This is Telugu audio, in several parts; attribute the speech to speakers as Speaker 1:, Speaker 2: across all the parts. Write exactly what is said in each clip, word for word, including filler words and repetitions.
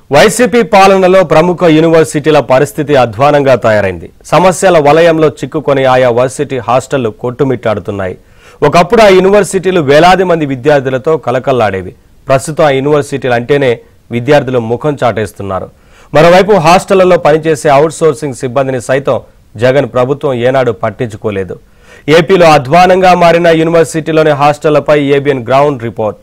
Speaker 1: వైసీపీ పాలనలో ప్రముఖ యూనివర్సిటీల పరిస్థితి అధ్వానంగా తయారైంది. సమస్యల వలయంలో చిక్కుకొని ఆయా వర్సిటీ హాస్టళ్లు కొట్టుమిట్టాడుతున్నాయి. ఒకప్పుడు ఆ యూనివర్సిటీలు వేలాది మంది విద్యార్థులతో కలకల్లాడేవి. ప్రస్తుతం ఆ యూనివర్సిటీలు అంటేనే విద్యార్థులు ముఖం చాటేస్తున్నారు. మరోవైపు హాస్టళ్లలో పనిచేసే అవుట్సోర్సింగ్ సిబ్బందిని సైతం జగన్ ప్రభుత్వం ఏనాడు పట్టించుకోలేదు. ఏపీలో అధ్వానంగా మారిన యూనివర్సిటీలోని హాస్టళ్లపై ఏబిఎన్ గ్రౌండ్ రిపోర్ట్.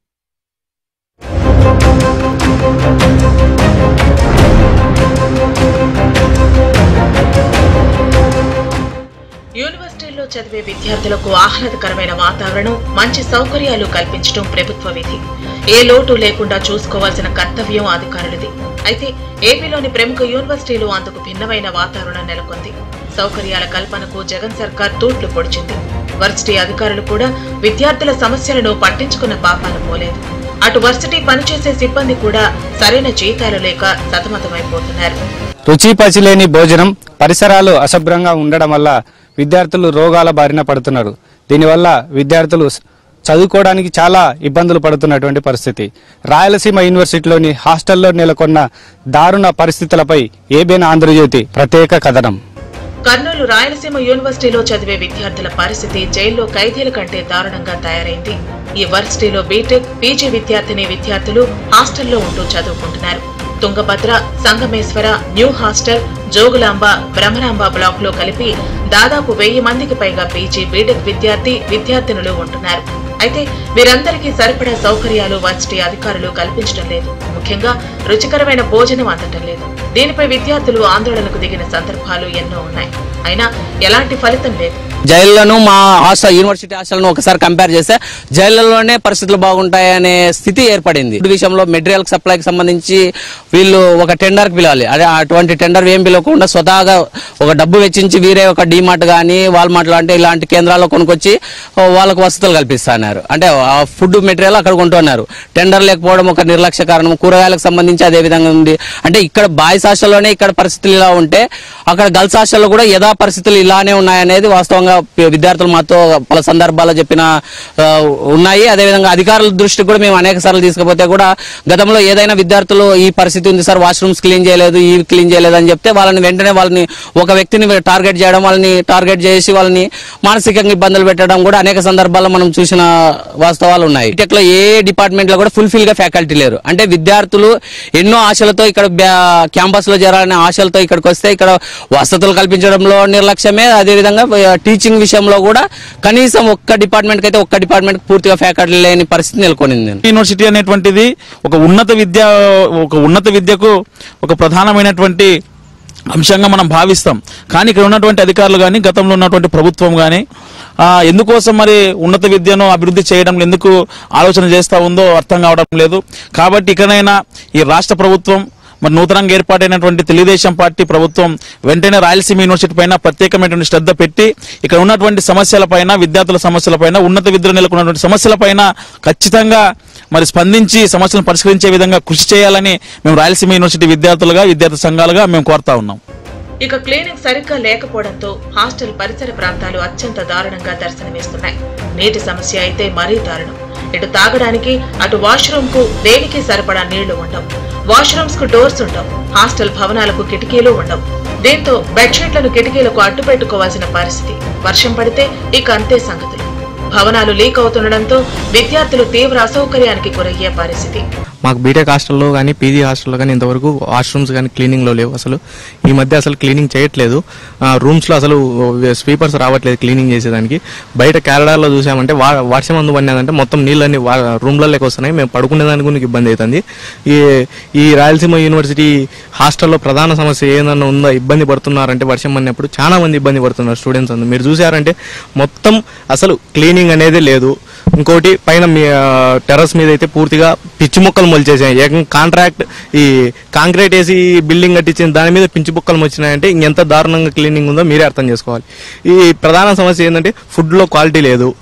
Speaker 2: యూనివర్సిటీల్లో చదివే విద్యార్థులకు ఆహ్లాదకరమైన వాతావరణం, మంచి సౌకర్యాలు కల్పించడం ప్రభుత్వ విధి. ఏ లోటు లేకుండా చూసుకోవాల్సిన కర్తవ్యం అధికారులది. అయితే ఏపీలోని ప్రముఖ యూనివర్సిటీలు అందుకు భిన్నమైన వాతావరణం నెలకొంది. సౌకర్యాల కల్పనకు జగన్ సర్కార్ తూట్లు పొడిచింది. వర్సిటీ అధికారులు కూడా విద్యార్థుల సమస్యలను పట్టించుకున్న పాపాన పోలేదు. అటు వర్సిటీ పనిచేసే సిబ్బంది కూడా సరైన జీతాలు లేక సతమతమైపోతున్నారు.
Speaker 3: రుచి పచిలేని భోజనం, పరిసరాలు అశుభ్రంగా ఉండడం వల్ల విద్యార్థులు రోగాల బారిన పడుతున్నారు. దీనివల్ల విద్యార్థులు చదువుకోవడానికి చాలా ఇబ్బందులు పడుతున్నటువంటి పరిస్థితి. రాయలసీమ యూనివర్సిటీలోని హాస్టల్లో నెలకొన్న దారుణ పరిస్థితులపై ఏబిఎన్ ఆంధ్రజ్యోతి ప్రత్యేక కథనం.
Speaker 2: కర్నూలు రాయలసీమ యూనివర్సిటీలో చదివే విద్యార్థుల పరిస్థితి జైల్లో ఖైదీల కంటే దారుణంగా తయారైంది. ఈ వర్సిటీలో బీటెక్, పీజీ విద్యార్థిని విద్యార్థులు హాస్టల్లో ఉంటూ చదువుకుంటున్నారు. Tungabhadra, Sangameshwara, new hostel, Jogulamba, Brahmaramba block లో కలిపి దాదాపు వెయ్యి మందికి పైగా పీజీ, బీటెక్ విద్యార్థి విద్యార్థినులు ఉంటున్నారు. అయితే వీరందరికీ సరిపడా సౌకర్యాలు వర్సిటీ అధికారులు కల్పించడం లేదు. ముఖ్యంగా రుచికరమైన భోజనం అందటం లేదు. దీనిపై విద్యార్థులు ఆందోళనకు దిగిన సందర్భాలు ఎన్నో ఉన్నాయి. అయినా ఎలాంటి ఫలితం లేదు.
Speaker 4: జైళ్లను మా హాస్టల్ యూనివర్సిటీ హాస్టల్ను ఒకసారి కంపేర్ చేస్తే జైళ్లలోనే పరిస్థితులు బాగుంటాయనే స్థితి ఏర్పడింది. ఈ విషయంలో మెటీరియల్ సప్లైకి సంబంధించి వీళ్ళు ఒక టెండర్కి పిలవాలి. అదే అటువంటి టెండర్ ఏం పిలవకుండా స్వతహాగా ఒక డబ్బు వెచ్చించి వీరే ఒక డీమార్ట్ కానీ వాల్మార్ట్ లాంటి ఇలాంటి కేంద్రాల్లో కొనుక్కొచ్చి వాళ్ళకు వసతులు కల్పిస్తున్నారు. అంటే ఫుడ్ మెటీరియల్ అక్కడ కొంటున్నారు. టెండర్ లేకపోవడం ఒక నిర్లక్ష్య కారణం. కూరగాయలకు సంబంధించి అదే విధంగా ఉంది. అంటే ఇక్కడ బాయ్స్ హాస్టల్లోనే ఇక్కడ పరిస్థితులు ఇలా ఉంటే అక్కడ గర్ల్స్ హాస్టల్లో కూడా యథా పరిస్థితులు ఇలానే ఉన్నాయనేది వాస్తవంగా విద్యార్థులు మాతో పలు సందర్భాల్లో చెప్పిన ఉన్నాయి. అదేవిధంగా అధికారుల దృష్టికి కూడా మేము అనేక సార్లు తీసుకుపోతే కూడా గతంలో ఏదైనా విద్యార్థులు ఈ పరిస్థితి ఉంది సార్, వాష్రూమ్స్ క్లీన్ చేయలేదు, ఈ క్లీన్ చేయలేదు అని చెప్తే వాళ్ళని వెంటనే వాళ్ళని ఒక వ్యక్తిని టార్గెట్ చేయడం, వాళ్ళని టార్గెట్ చేసి వాళ్ళని మానసికంగా ఇబ్బందులు పెట్టడం కూడా అనేక సందర్భాల్లో మనం చూసిన వాస్తవాలు ఉన్నాయి. బీటెక్ లో ఏ డిపార్ట్మెంట్ లో కూడా ఫుల్ఫిల్ గా ఫ్యాకల్టీ లేరు. అంటే విద్యార్థులు ఎన్నో ఆశలతో ఇక్కడ క్యాంపస్ లో చేరాలనే ఆశలతో ఇక్కడికి వస్తే ఇక్కడ వసతులు కల్పించడంలో నిర్లక్ష్యమే. అదేవిధంగా టీచింగ్ విషయంలో కూడా కనీసం ఒక్క డిపార్ట్మెంట్ అయితే ఒక్క డిపార్ట్మెంట్ పూర్తిగా ఫ్యాకల్టీ లేని పరిస్థితి నెలకొనింది.
Speaker 5: యూనివర్సిటీ అనేటువంటిది ఒక ఉన్నత విద్య ఒక ఉన్నత విద్యకు ఒక ప్రధానమైనటువంటి అంశంగా మనం భావిస్తాం. కానీ ఇక్కడ ఉన్నటువంటి అధికారులు కానీ గతంలో ఉన్నటువంటి ప్రభుత్వం కానీ ఎందుకోసం మరి ఉన్నత విద్యను అభివృద్ధి చేయడం ఎందుకు ఆలోచన చేస్తూ ఉందో అర్థం కావడం లేదు. కాబట్టి ఇకనైనా ఈ రాష్ట్ర ప్రభుత్వం మరి నూతనంగా ఏర్పాటైనటువంటి తెలుగుదేశం పార్టీ ప్రభుత్వం వెంటనే రాయలసీమ యూనివర్సిటీ పైన ప్రత్యేకమైనటువంటి శ్రద్ధ పెట్టి ఇక్కడ ఉన్నటువంటి సమస్యలపైన, విద్యార్థుల సమస్యలపైన, ఉన్నత విద్యలో నెలకొన్నటువంటి సమస్యలపైన ఖచ్చితంగా మరి స్పందించి సమస్యలను పరిష్కరించే విధంగా కృషి చేయాలని మేము రాయలసీమ యూనివర్సిటీ విద్యార్థులుగా, విద్యార్థి సంఘాలుగా మేము కోరుతా ఉన్నాం.
Speaker 2: ఇక క్లీనింగ్ సరిగ్గా లేకపోవడంతో హాస్టల్ పరిసర ప్రాంతాలు అత్యంత దారుణంగా దర్శనమిస్తున్నాయి. నీటి సమస్య అయితే మరీ దారుణం. ఇటు తాగడానికి, అటు వాష్రూమ్ కు దేనికి సరిపడా నీళ్లు ఉండవు. వాష్రూమ్స్ కు డోర్స్ ఉండవు. హాస్టల్ భవనాలకు కిటికీలు ఉండవు. దీంతో బెడ్షీట్లను కిటికీలకు అడ్డు పెట్టుకోవాల్సిన పరిస్థితి. వర్షం పడితే ఇక అంతే సంగతులు. భవనాలు లీక్ అవుతుండడంతో విద్యార్థులు తీవ్ర అసౌకర్యానికి గురయ్యే పరిస్థితి.
Speaker 6: మాకు బీటెక్ హాస్టల్లో కానీ, పీజీ హాస్టల్లో కానీ ఇంతవరకు వాష్రూమ్స్ కానీ క్లీనింగ్లో లేవు. అసలు ఈ మధ్య అసలు క్లీనింగ్ చేయట్లేదు. రూమ్స్లో అసలు స్వీపర్స్ రావట్లేదు క్లీనింగ్ చేసేదానికి. బయట క్యారడార్లో చూసామంటే వా వర్షం అందు పడినదంటే మొత్తం నీళ్ళన్నీ రూమ్లలోకి వస్తున్నాయి. మేము పడుకునేదానికి కూడా ఇబ్బంది అవుతుంది. ఈ ఈ రాయలసీమ యూనివర్సిటీ హాస్టల్లో ప్రధాన సమస్య ఏదన్నా ఉందో, ఇబ్బంది పడుతున్నారంటే వర్షం పడినప్పుడు చాలా మంది ఇబ్బంది పడుతున్నారు స్టూడెంట్స్ అందరూ. మీరు చూసారంటే మొత్తం అసలు క్లీనింగ్ అనేది లేదు. ఇంకోటి పైన టెర్రస్ మీద అయితే పూర్తిగా పిచ్చి మొక్కలు మొలిచేసాయి. ఏకం కాంట్రాక్ట్ ఈ కాంక్రీట్ వేసి బిల్డింగ్ కట్టించిన దాని మీద పిచ్చి మొక్కలు వచ్చినాయంటే ఇంకెంత దారుణంగా క్లీనింగ్ ఉందో మీరే అర్థం చేసుకోవాలి. ఈ ప్రధాన సమస్య ఏంటంటే ఫుడ్లో క్వాలిటీ లేదు.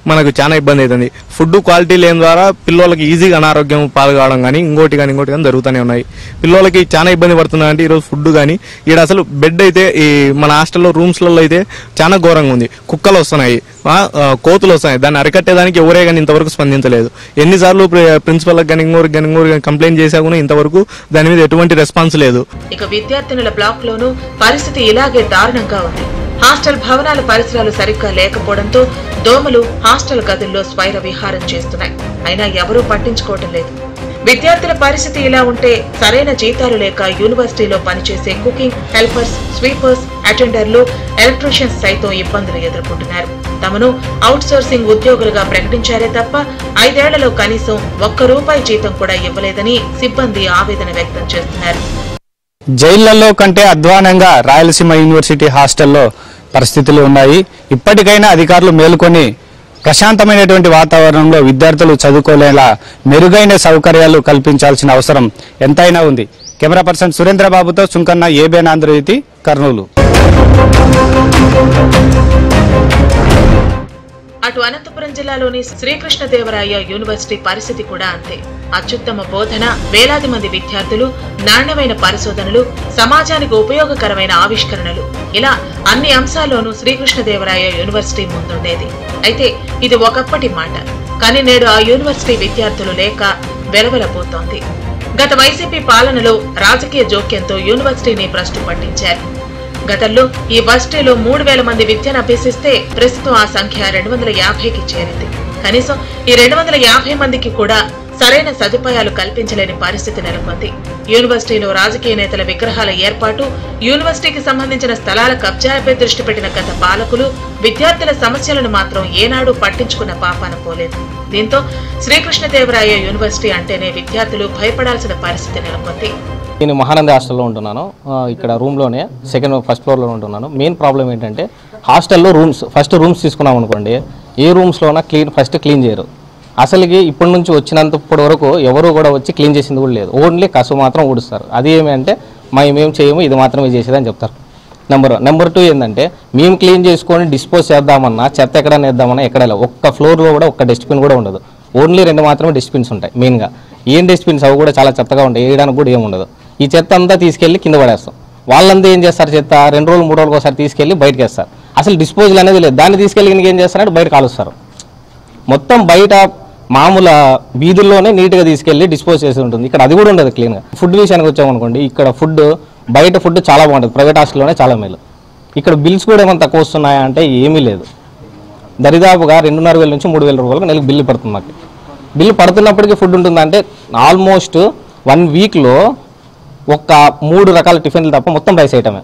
Speaker 6: మనకు చాలా ఇబ్బంది అవుతుంది. ఫుడ్ క్వాలిటీ లేని ద్వారా పిల్లలకి ఈజీగా అనారోగ్యం పాల్గొవడం కానీ ఇంకోటి కానీ ఇంకోటి కానీ జరుగుతూనే ఉన్నాయి. పిల్లలకి చాలా ఇబ్బంది పడుతున్నా అంటే ఈరోజు ఫుడ్ కానీ ఇక్కడ అసలు బెడ్ అయితే ఈ మన హాస్టల్లో రూమ్స్లలో అయితే చాలా ఘోరంగా ఉంది. కుక్కలు వస్తున్నాయి, కోతులు వస్తున్నాయి. దాన్ని అరికట్టేదానికి ఎవరే కానీ ఇంతవరకు స్పందించలేదు. ఎన్నిసార్లు ప్రిన్సిపల్కి కానీ ఇంకోరికి కానీ ఇంకోరికి కంప్లైంట్ చేసా కూడా ఇంతవరకు దాని మీద ఎటువంటి రెస్పాన్స్ లేదు.
Speaker 2: ఇక విద్యార్థినుల బ్లాక్ లోనూ పరిస్థితి ఇలాగే దారుణంగా ఉంది. హాస్టల్ భవనాల పరిసరాలు సరిగ్గా లేకపోవడంతో దోమలు హాస్టల్ గదుల్లో స్వైర విహారం చేస్తున్నాయి. అయినా ఎవరూ పట్టించుకోవటం లేదు. విద్యార్థుల పరిస్థితి ఇలా ఉంటే సరైన జీతాలు లేక యూనివర్సిటీలో పనిచేసే కుకింగ్ హెల్పర్స్, స్వీపర్స్, అటెండర్లు, ఎలక్ట్రీషియన్స్ సైతం ఇబ్బందులు ఎదుర్కొంటున్నారు. తమను అవుట్ సోర్సింగ్ ఉద్యోగులుగా ప్రకటించారే తప్ప ఐదేళ్లలో కనీసం ఒక్క రూపాయి జీతం కూడా ఇవ్వలేదని సిబ్బంది ఆవేదన వ్యక్తం చేస్తున్నారు.
Speaker 3: జైళ్లలో కంటే అధ్వానంగా రాయలసీమ యూనివర్సిటీ హాస్టల్లో పరిస్థితులు ఉన్నాయి. ఇప్పటికైనా అధికారులు మేల్కొని ప్రశాంతమైనటువంటి వాతావరణంలో విద్యార్థులు చదువుకోలేలా మెరుగైన సౌకర్యాలు కల్పించాల్సిన అవసరం ఎంతైనా ఉంది. కెమెరా పర్సన్ సురేంద్రబాబుతో సుంకన్న, ఏబిఎన్ ఆంధ్రజ్యోతి, కర్నూలు.
Speaker 2: అటు అనంతపురం జిల్లాలోని శ్రీకృష్ణదేవరాయ యూనివర్సిటీ పరిస్థితి కూడా అంతే. అత్యుత్తమ బోధన, వేలాది మంది విద్యార్థులు, నాణ్యమైన పరిశోధనలు, సమాజానికి ఉపయోగకరమైన ఆవిష్కరణలు, ఇలా అన్ని అంశాల్లోనూ శ్రీకృష్ణదేవరాయ యూనివర్సిటీ ముందుండేది. అయితే ఇది ఒకప్పటి మాట. కానీ నేడు ఆ యూనివర్సిటీ విద్యార్థులు లేక వెలవెలపోతోంది. గత వైసీపీ పాలనలో రాజకీయ జోక్యంతో యూనివర్సిటీని భ్రష్టు పట్టించారు. గతంలో ఈ వర్సిటీలో మూడు వేల మంది విద్యను అభ్యసిస్తే ప్రస్తుతం ఆ సంఖ్య రెండు వందల యాభైకి చేరింది. కనీసం ఈ రెండు వందల యాభై మందికి కూడా సరైన సదుపాయాలు కల్పించలేని పరిస్థితి నెలకొంది. యూనివర్సిటీలో రాజకీయ నేతల విగ్రహాల ఏర్పాటు, యూనివర్సిటీకి సంబంధించిన స్థలాల కబ్జాలపై దృష్టి పెట్టిన గత పాలకులు విద్యార్థుల సమస్యలను మాత్రం ఏనాడు పట్టించుకున్న పాపాన పోలేదు. దీంతో శ్రీకృష్ణదేవరాయ యూనివర్సిటీ అంటేనే విద్యార్థులు భయపడాల్సిన పరిస్థితి నెలకొంది.
Speaker 7: నేను మహానంది హాస్టల్లో ఉంటున్నాను. ఇక్కడ రూమ్లోనే సెకండ్ ఫస్ట్ ఫ్లోర్లో ఉంటున్నాను. మెయిన్ ప్రాబ్లం ఏంటంటే హాస్టల్లో రూమ్స్, ఫస్ట్ రూమ్స్ తీసుకున్నాం అనుకోండి, ఏ రూమ్స్లోనా క్లీన్ ఫస్ట్ క్లీన్ చేయరు. అసలుకి ఇప్పటి నుంచి వచ్చినంతప్పటి వరకు ఎవరు కూడా వచ్చి క్లీన్ చేసింది కూడా లేదు. ఓన్లీ కసు మాత్రం ఊడుస్తారు. అది ఏమి అంటే మేమేం చేయము, ఇది మాత్రమే చేసేదని చెప్తారు. Number one. నెంబర్ టూ ఏంటంటే మేము క్లీన్ చేసుకొని డిస్పోజ్ చేద్దామన్నా, చెత్త ఎక్కడైనా వేద్దామన్నా ఎక్కడ ఒక్క ఫ్లోర్లో కూడా ఒక్క డస్ట్బిన్ కూడా ఉండదు. ఓన్లీ రెండు మాత్రమే డస్ట్బిన్స్ ఉంటాయి. మెయిన్గా ఏం డస్ట్బిన్స్ అవి కూడా చాలా చెత్తగా ఉంటాయి, వేయడానికి కూడా ఏమి ఉండదు. ఈ చెత్త అంతా తీసుకెళ్ళి కింద పడేస్తాం. వాళ్ళంతా ఏం చేస్తారు, చెత్త రెండు రోజులు మూడు రోజులకు ఒకసారి తీసుకెళ్ళి బయటకు వేస్తారు. అసలు డిస్పోజల్ అనేది లేదు. దాన్ని తీసుకెళ్ళి ఏం చేస్తారంటే బయట కాలుస్తారు. మొత్తం బయట మామూలు వీధుల్లోనే నీట్గా తీసుకెళ్ళి డిస్పోజ్ చేసి ఉంటుంది. ఇక్కడ అది కూడా ఉండదు క్లీన్గా. ఫుడ్ విషయానికి వచ్చామనుకోండి, ఇక్కడ ఫుడ్ బయట ఫుడ్ చాలా బాగుంటుంది. ప్రైవేట్ హాస్టల్లోనే చాలా మేలు. ఇక్కడ బిల్స్ కూడా ఏమైనా తక్కువ వస్తున్నాయా అంటే ఏమీ లేదు. దరిదాపుగా రెండున్నర వేల నుంచి మూడు వేల రూపాయలకు నెలకు బిల్లు పడుతుంది. మాకు బిల్లు పడుతున్నప్పటికీ ఫుడ్ ఉంటుందంటే ఆల్మోస్ట్ వన్ వీక్లో ఒక మూడు రకాల టిఫిన్లు తప్ప మొత్తం రైస్ ఐటమే.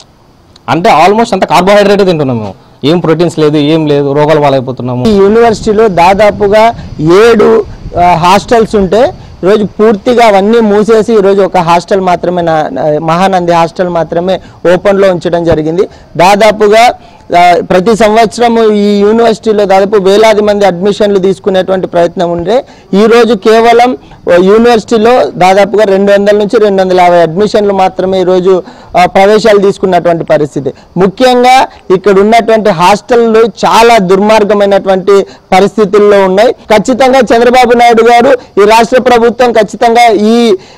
Speaker 7: అంటే ఆల్మోస్ట్ అంత కార్బోహైడ్రేట్ తింటున్నాం మేము. ఏం ప్రోటీన్స్ లేదు, ఏం లేదు, రోగాలు పాలైపోతున్నాము.
Speaker 8: ఈ యూనివర్సిటీలో దాదాపుగా ఏడు హాస్టల్స్ ఉంటే ఈరోజు పూర్తిగా అవన్నీ మూసేసి ఈరోజు ఒక హాస్టల్ మాత్రమే, మహానంది హాస్టల్ మాత్రమే ఓపెన్లో ఉంచడం జరిగింది. దాదాపుగా ప్రతి సంవత్సరం ఈ యూనివర్సిటీలో దాదాపు వేలాది మంది అడ్మిషన్లు తీసుకునేటువంటి ప్రయత్నం ఉండే ఈరోజు కేవలం యూనివర్సిటీలో దాదాపుగా రెండు వందల నుంచి రెండు వందల యాభై అడ్మిషన్లు మాత్రమే ఈరోజు ప్రవేశాలు తీసుకున్నటువంటి పరిస్థితి. ముఖ్యంగా ఇక్కడ ఉన్నటువంటి హాస్టళ్ళు చాలా దుర్మార్గమైనటువంటి పరిస్థితుల్లో ఉన్నాయి. ఖచ్చితంగా చంద్రబాబు నాయుడు గారు, ఈ రాష్ట్ర ప్రభుత్వం ఖచ్చితంగా ఈ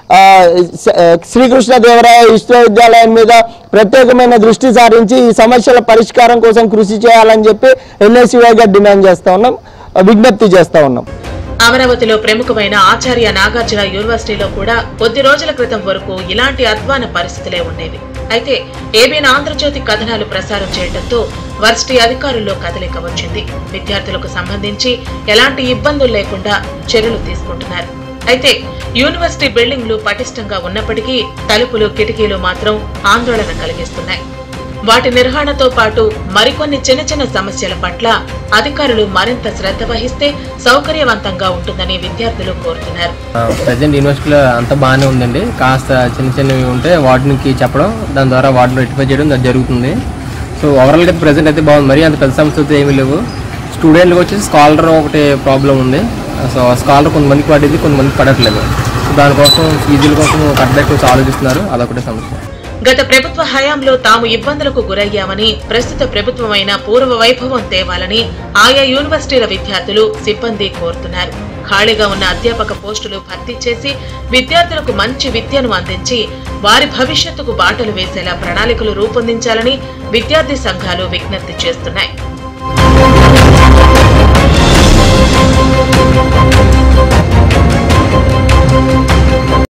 Speaker 8: శ్రీకృష్ణదేవరాయ విశ్వవిద్యాలయం మీద ప్రత్యేకమైన దృష్టి సారించి ఈ సమస్యల పరిష్కారం కోసం కృషి చేయాలని చెప్పి ఎన్ఎస్యుఐగా డిమాండ్ చేస్తా ఉన్నాం, విజ్ఞప్తి చేస్తా ఉన్నాం.
Speaker 2: అమరావతిలో ప్రముఖమైన ఆచార్య నాగార్జున యూనివర్సిటీలో కూడా కొద్ది రోజుల క్రితం వరకు ఇలాంటి అధ్వాన పరిస్థితులే ఉండేవి. అయితే ఏబిఎన్ ఆంధ్రజ్యోతి కథనాలు ప్రసారం చేయడంతో వర్సిటీ అధికారుల్లో కదలిక వచ్చింది. విద్యార్థులకు సంబంధించి ఎలాంటి ఇబ్బందులు లేకుండా చర్యలు తీసుకుంటున్నారు. అయితే యూనివర్సిటీ బిల్డింగ్లు పటిష్టంగా ఉన్నప్పటికీ తలుపులు, కిటికీలు మాత్రం ఆందోళన కలిగిస్తున్నాయి. వాటి నిర్వహణతో పాటు మరికొన్ని చిన్న చిన్న సమస్యల పట్ల అధికారులు మరింత శ్రద్ధ వహిస్తే సౌకర్యవంతంగా ఉంటుందని విద్యార్థులు కోరుతున్నారు.
Speaker 9: ప్రజెంట్ యూనివర్సిటీలో అంతా బాగానే ఉందండి. కాస్త చిన్న చిన్నవి ఉంటే వాటికి చెప్పడం, దాని ద్వారా వాటిని రెక్టిఫై చేయడం జరుగుతుంది. సో ఓవరాల్గా ప్రజెంట్ అయితే బాగుంది. మరీ అంత పెద్ద సమస్యలు ఏమీ లేవు. స్టూడెంట్కి వచ్చేసి స్కాలర్ ఒకటి ప్రాబ్లం ఉంది. సో స్కాలర్ కొంతమందికి పడేది, కొంతమందికి పడట్లేదు. సో దానికోసం ఫీజుల కోసం కట్టడానికి కొంచెం ఆలోచిస్తున్నారు. అదొకటే సమస్య.
Speaker 2: గత ప్రభుత్వ హయాంలో తాము ఇబ్బందులకు గురయ్యామని, ప్రస్తుత ప్రభుత్వమైన పూర్వ వైభవం తేవాలని ఆయా యూనివర్సిటీల విద్యార్థులు, సిబ్బంది కోరుతున్నారు. ఖాళీగా ఉన్న అధ్యాపక పోస్టులు భర్తీ చేసి విద్యార్థులకు మంచి విద్యను అందించి వారి భవిష్యత్తుకు బాటలు వేసేలా ప్రణాళికలు రూపొందించాలని విద్యార్థి సంఘాలు విజ్ఞప్తి చేస్తున్నాయి.